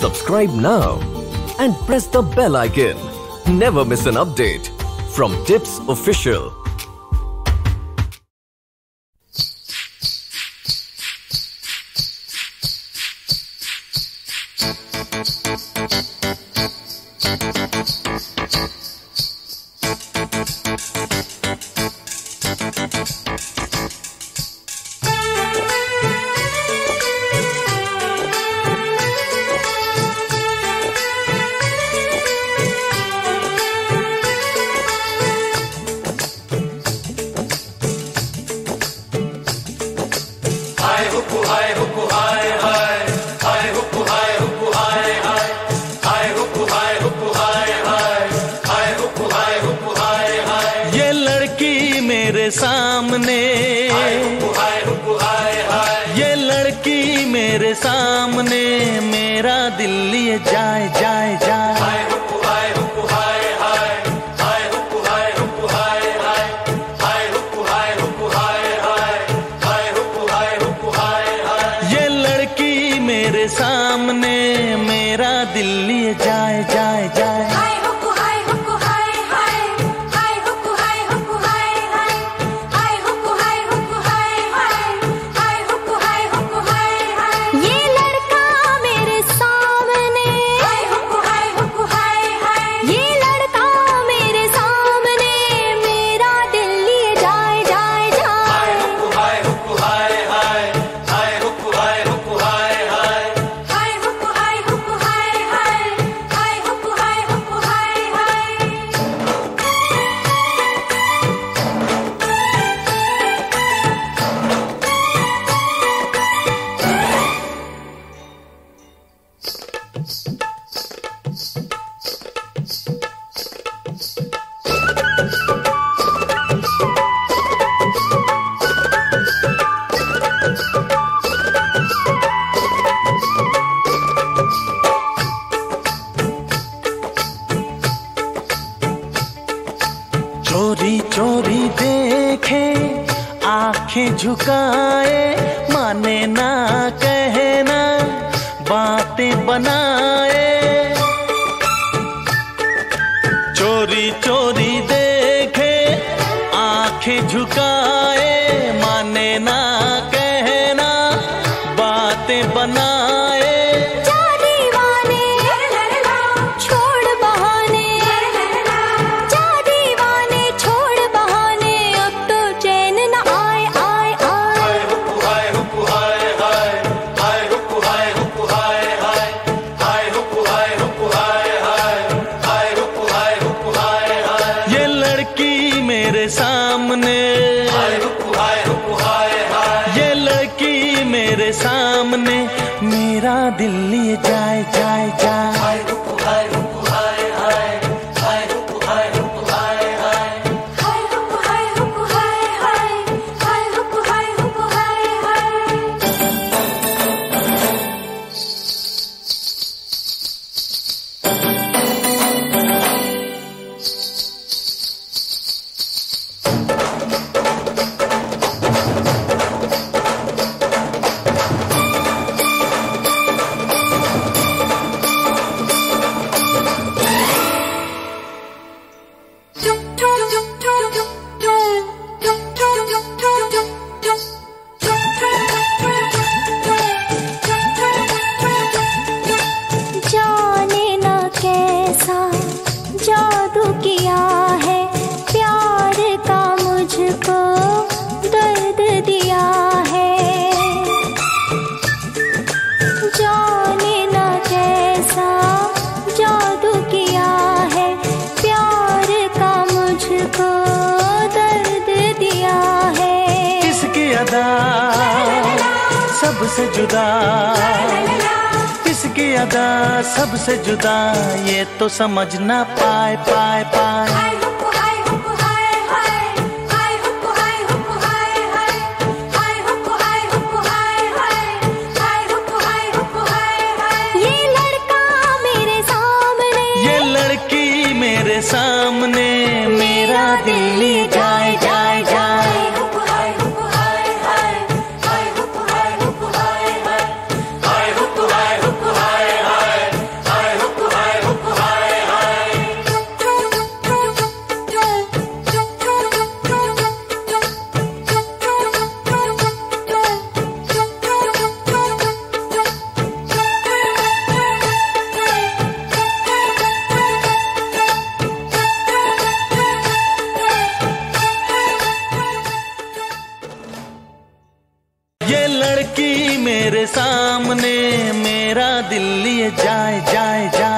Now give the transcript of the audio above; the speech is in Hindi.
Subscribe now and press the bell icon. Never miss an update from Tips Official. ये लड़की मेरे सामने, ये लड़की मेरे सामने, मेरा दिल लिए जाए जाए जाए। ये लड़की मेरे सामने, मेरा दिल लिए जाए जाए जाए। चोरी चोरी देखे, आंखें झुकाए, माने ना कहना, बातें बनाए। चोरी चोरी देखे, आंखें झुकाए, माने ना कहना, बातें बनाए। मेरे सामने, ये लड़की मेरे सामने, मेरा दिल लिए जाए जाए जाए। जादू किया है प्यार का, मुझको दर्द दिया है। जाने ना कैसा जादू किया है प्यार का, मुझको दर्द दिया है। इसकी अदा सबसे जुदा, इसकी अदा सबसे जुदा, ये तो समझ ना पाए पाए पाए। ये लड़का मेरे सामने, ये लड़की मेरे सामने, मेरा दिल लिए जाए जाए जाए। लड़की मेरे सामने, मेरा दिल लिए जाए जाए जाए।